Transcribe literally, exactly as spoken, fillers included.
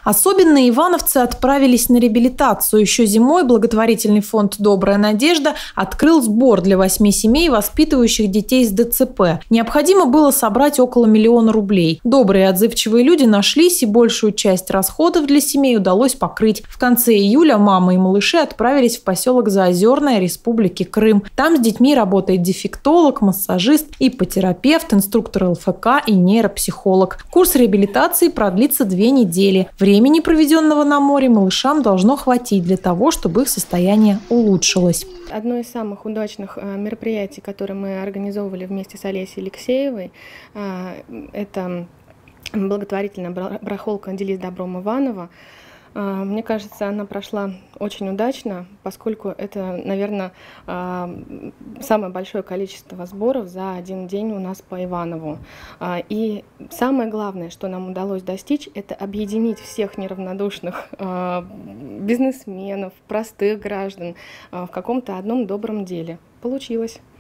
Особенно ивановцы отправились на реабилитацию. Еще зимой благотворительный фонд «Добрая надежда» открыл сбор для восьми семей, воспитывающих детей с ДЦП. Необходимо было собрать около миллиона рублей. Добрые и отзывчивые люди нашлись, и большую часть расходов для семей удалось покрыть. В конце июля мама и малыши отправились в поселок Заозерное Республики Крым. Там с детьми работает дефектолог, массажист, ипотерапевт, инструктор ЛФК и нейропсихолог. Курс реабилитации продлится две недели. Времени, проведенного на море, малышам должно хватить для того, чтобы их состояние улучшилось. Одно из самых удачных мероприятий, которые мы организовывали вместе с Олесей Алексеевой, это благотворительная барахолка «Делись добром Иваново». Мне кажется, она прошла очень удачно, поскольку это, наверное, самое большое количество сборов за один день у нас по Иванову. И самое главное, что нам удалось достичь, это объединить всех неравнодушных бизнесменов, простых граждан в каком-то одном добром деле. Получилось.